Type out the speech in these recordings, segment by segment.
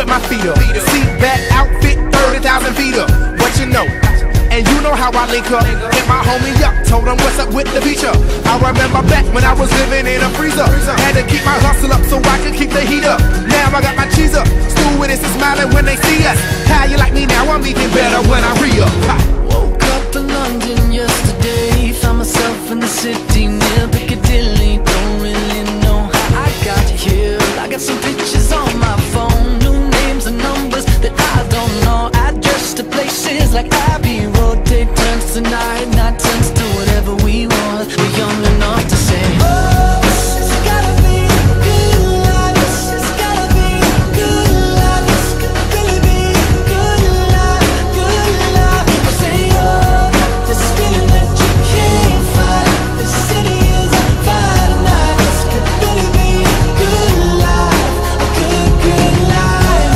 with my feet up. Seat back, outfit, 30,000 feet up. What you know? And you know how I link up. Hit my homie up, told him what's up with the feature. I remember back when I was living in a freezer. Had to keep my hustle up so I could keep the heat up. Now I got my cheese up. Stewardess is smiling when they see us. How you like me now? I'm even better when I re-up. Woke up in London yesterday. Found myself in the city near Piccadilly. Don't really know how I got here. I got some pictures on my phone, new names and numbers that I don't know. Address to places like Abbey Road. Take turns tonight, not turns to whatever we want. We're young enough to say, oh, this has gotta be a good life. This has gotta be a good life. This could really be a good life, good life. I say, oh, this feeling that you can't fight. This city is on fire tonight. This could really be a good life, a good, good life.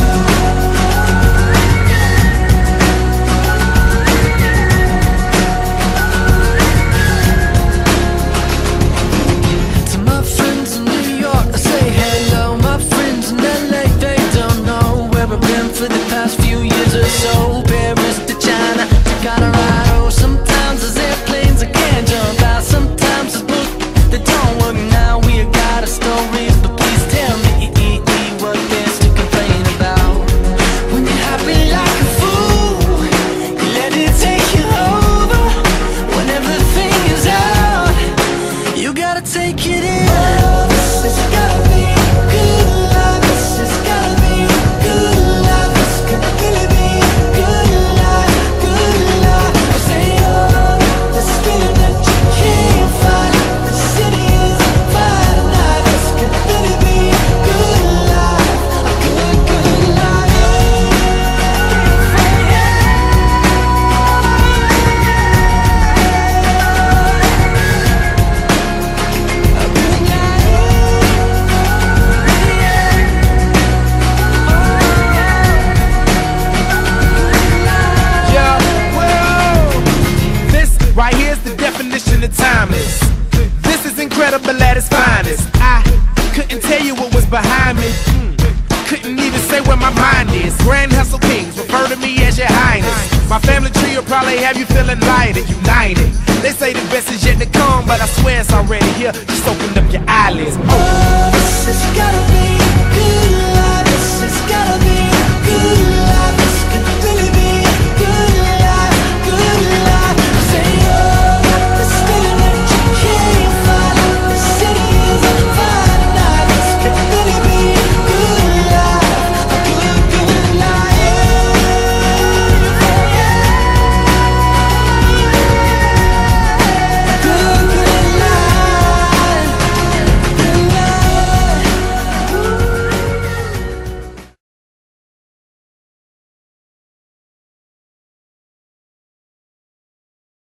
To my friends in New York, I say hello. My friends in LA, they don't know where I've been for the past few years or so. Paris to China to Colorado. Sometimes there's airplanes I can't jump out. Sometimes there's books that don't work. Now we got our stories, but please tell me what there's to complain about. When you're happy like a fool, you let it take you over. When everything is out, you gotta take it in. Oh, this has gotta be a good life. This has gotta be a good life. This could really be a good life, good life. I say, oh, this feeling that you can't fight. The city is on fire tonight. This could really be a good life, a good, good life. Yeah, whoa. This right here's the definition of timeless. This is incredible at its finest. I couldn't tell you what was behind me. Couldn't even say where my mind is. Grand Hustle Kings, refer to me as your highness. My family tree will probably have you feeling light and united. They say the best is yet to come, but I swear it's already here. Just open up your eyelids. Oh, this has gotta be